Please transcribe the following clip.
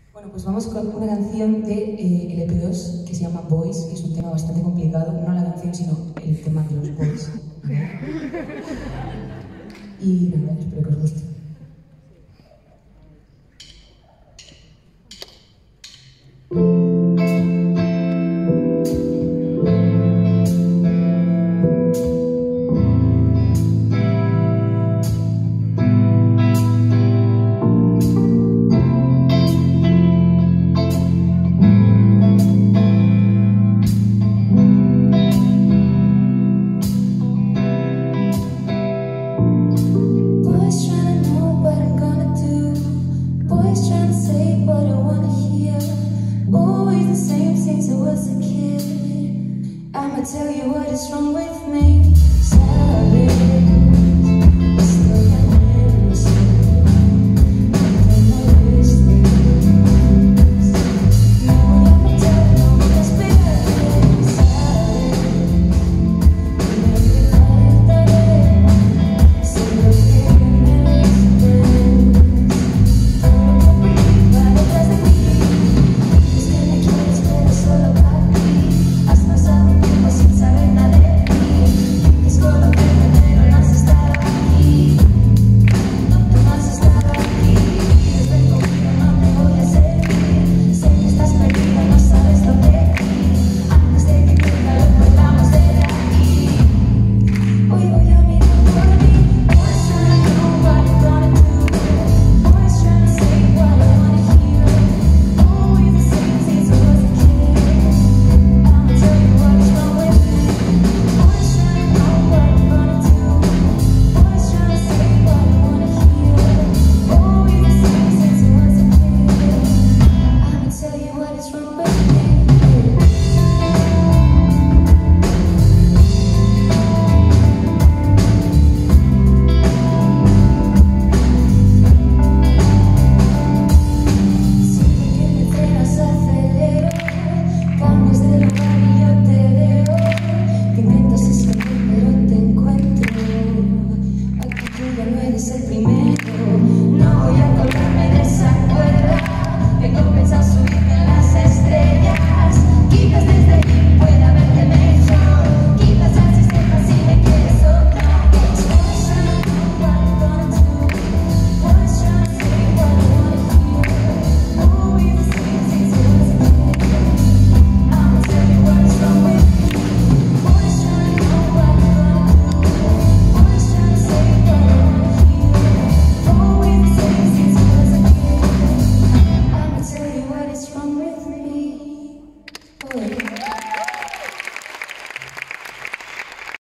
Bueno, pues vamos con una canción de LP2 que se llama Boys, que es un tema bastante complicado, no la canción, sino el tema de los boys. Y nada, espero que os guste. I'ma tell you what is wrong with me.